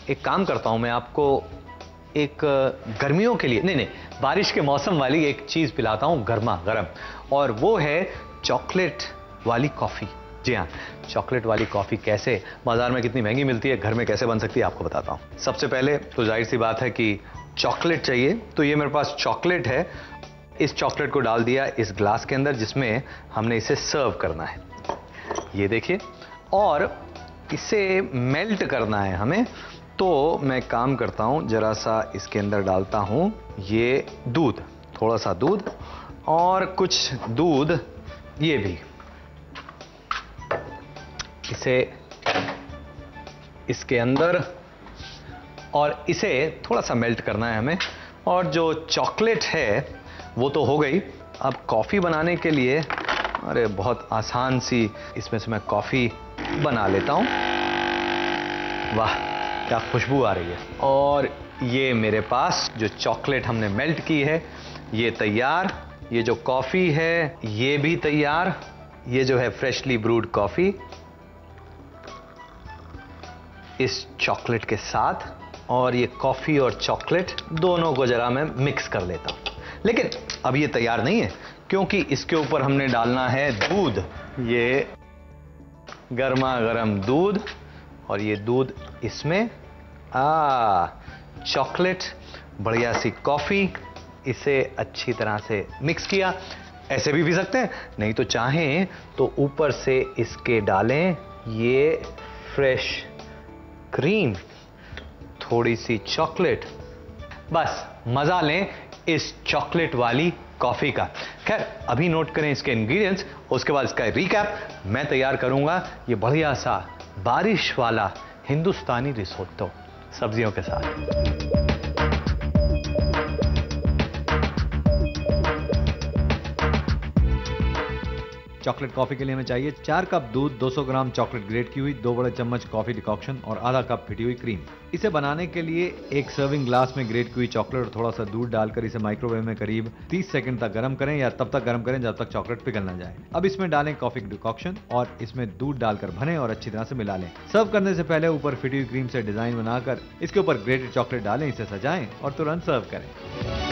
एक काम करता हूं, मैं आपको एक गर्मियों के लिए नहीं बारिश के मौसम वाली एक चीज पिलाता हूं गर्मा गर्म, और वो है चॉकलेट वाली कॉफी। जी हाँ, चॉकलेट वाली कॉफी कैसे बाजार में कितनी महंगी मिलती है, घर में कैसे बन सकती है आपको बताता हूं। सबसे पहले तो जाहिर सी बात है कि चॉकलेट चाहिए, तो ये मेरे पास चॉकलेट है। इस चॉकलेट को डाल दिया इस ग्लास के अंदर जिसमें हमने इसे सर्व करना है, ये देखिए, और इसे मेल्ट करना है हमें। तो मैं काम करता हूं, जरा सा इसके अंदर डालता हूं ये दूध, थोड़ा सा दूध और कुछ दूध ये भी, इसे इसके अंदर, और इसे थोड़ा सा मेल्ट करना है हमें। और जो चॉकलेट है वो तो हो गई। अब कॉफी बनाने के लिए, अरे बहुत आसान सी इसमें से मैं कॉफी बना लेता हूं। वाह क्या खुशबू आ रही है। और ये मेरे पास जो चॉकलेट हमने मेल्ट की है ये तैयार, ये जो कॉफी है ये भी तैयार, ये जो है फ्रेशली ब्रूड कॉफी इस चॉकलेट के साथ, और ये कॉफी और चॉकलेट दोनों को जरा मैं मिक्स कर लेता हूं। लेकिन अब ये तैयार नहीं है क्योंकि इसके ऊपर हमने डालना है दूध, ये गर्मा गर्म दूध, और ये दूध इसमें चॉकलेट, बढ़िया सी कॉफी, इसे अच्छी तरह से मिक्स किया। ऐसे भी पी सकते हैं, नहीं तो चाहें तो ऊपर से इसके डालें ये फ्रेश क्रीम, थोड़ी सी चॉकलेट, बस मजा लें इस चॉकलेट वाली कॉफी का। खैर अभी नोट करें इसके इंग्रेडिएंट्स, उसके बाद इसका रिकैप मैं तैयार करूंगा ये बढ़िया सा बारिश वाला हिंदुस्तानी रिसोट्टो सब्जियों के साथ। चॉकलेट कॉफी के लिए हमें चाहिए 4 कप दूध, 200 ग्राम चॉकलेट ग्रेट की हुई, 2 बड़े चम्मच कॉफी डिकॉक्शन और आधा कप फिटी हुई क्रीम। इसे बनाने के लिए एक सर्विंग ग्लास में ग्रेट की हुई चॉकलेट और थोड़ा सा दूध डालकर इसे माइक्रोवेव में करीब 30 सेकंड तक गर्म करें, या तब तक गर्म करें जब तक चॉकलेट पिघल ना जाए। अब इसमें डालें कॉफी डिकॉक्शन और इसमें दूध डालकर भरें और अच्छी तरह से मिला लें। सर्व करने से पहले ऊपर फिटी हुई क्रीम से डिजाइन बनाकर इसके ऊपर ग्रेटेड चॉकलेट डालें, इसे सजाएं और तुरंत सर्व करें।